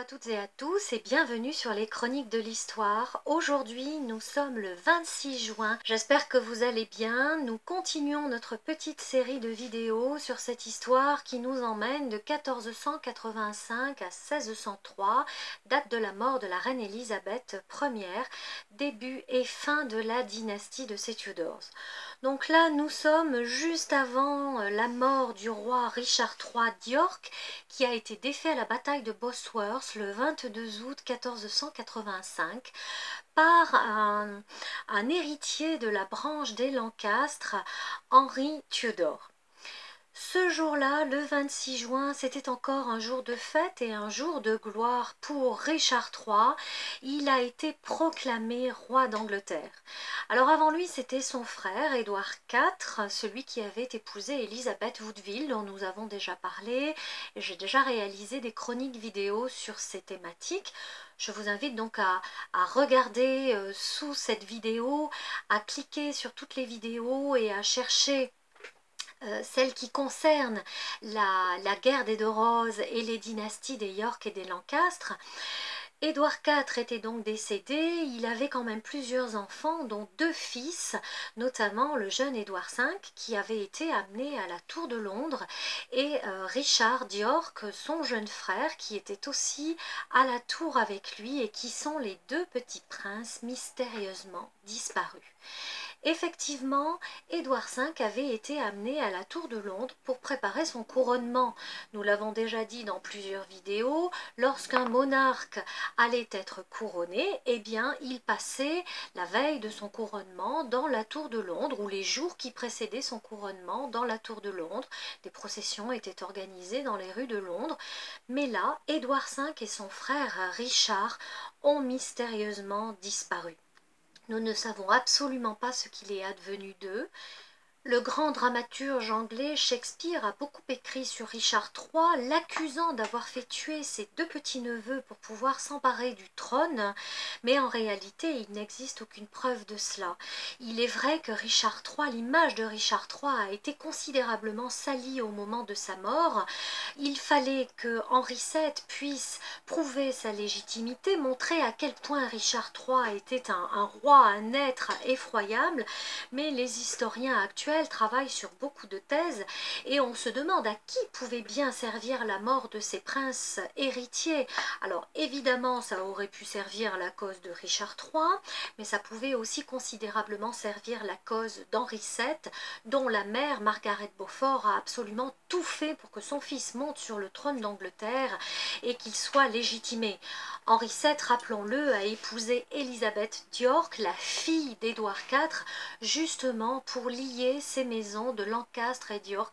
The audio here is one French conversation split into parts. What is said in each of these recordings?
toutes et à tous et bienvenue sur les Chroniques de l'Histoire. Aujourd'hui, nous sommes le 26 juin. J'espère que vous allez bien. Nous continuons notre petite série de vidéos sur cette histoire qui nous emmène de 1485 à 1603, date de la mort de la reine Élisabeth Ier, début et fin de la dynastie de ces Tudors. Donc là, nous sommes juste avant la mort du roi Richard III d'York, qui a été défait à la bataille de Bosworth le 22 août 1485 par un héritier de la branche des Lancastre, Henry Tudor. Ce jour-là, le 26 juin, c'était encore un jour de fête et un jour de gloire pour Richard III. Il a été proclamé roi d'Angleterre. Alors avant lui, c'était son frère, Édouard IV, celui qui avait épousé Élisabeth Woodville, dont nous avons déjà parlé. J'ai déjà réalisé des chroniques vidéo sur ces thématiques. Je vous invite donc à regarder sous cette vidéo, à cliquer sur toutes les vidéos et à chercher celle qui concerne la guerre des Deux Roses et les dynasties des York et des Lancastre. Édouard IV était donc décédé, il avait quand même plusieurs enfants, dont deux fils, notamment le jeune Édouard V, qui avait été amené à la Tour de Londres, et Richard d'York, son jeune frère, qui était aussi à la Tour avec lui, et qui sont les deux petits princes mystérieusement disparus. Effectivement, Édouard V avait été amené à la Tour de Londres pour préparer son couronnement. Nous l'avons déjà dit dans plusieurs vidéos, lorsqu'un monarque allait être couronné, eh bien, il passait la veille de son couronnement dans la Tour de Londres, ou les jours qui précédaient son couronnement dans la Tour de Londres. Des processions étaient organisées dans les rues de Londres. Mais là, Édouard V et son frère Richard ont mystérieusement disparu. Nous ne savons absolument pas ce qu'il est advenu d'eux. Le grand dramaturge anglais Shakespeare a beaucoup écrit sur Richard III, l'accusant d'avoir fait tuer ses deux petits-neveux pour pouvoir s'emparer du trône, mais en réalité il n'existe aucune preuve de cela. Il est vrai que Richard III, l'image de Richard III a été considérablement salie au moment de sa mort. Il fallait que Henri VII puisse prouver sa légitimité, montrer à quel point Richard III était un roi, un être effroyable, mais les historiens actuels travaille sur beaucoup de thèses et on se demande à qui pouvait bien servir la mort de ces princes héritiers. Alors évidemment ça aurait pu servir la cause de Richard III, mais ça pouvait aussi considérablement servir la cause d'Henri VII, dont la mère Margaret Beaufort a absolument tout fait pour que son fils monte sur le trône d'Angleterre et qu'il soit légitimé. Henri VII, rappelons-le, a épousé Élisabeth d'York, la fille d'Édouard IV, justement pour lier ces maisons de Lancastre et d'York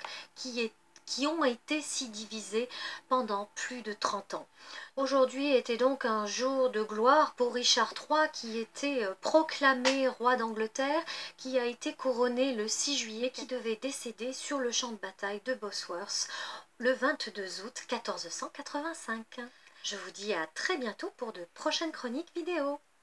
qui ont été si divisées pendant plus de 30 ans. Aujourd'hui était donc un jour de gloire pour Richard III qui était proclamé roi d'Angleterre, qui a été couronné le 6 juillet, qui devait décéder sur le champ de bataille de Bosworth le 22 août 1485. Je vous dis à très bientôt pour de prochaines chroniques vidéo.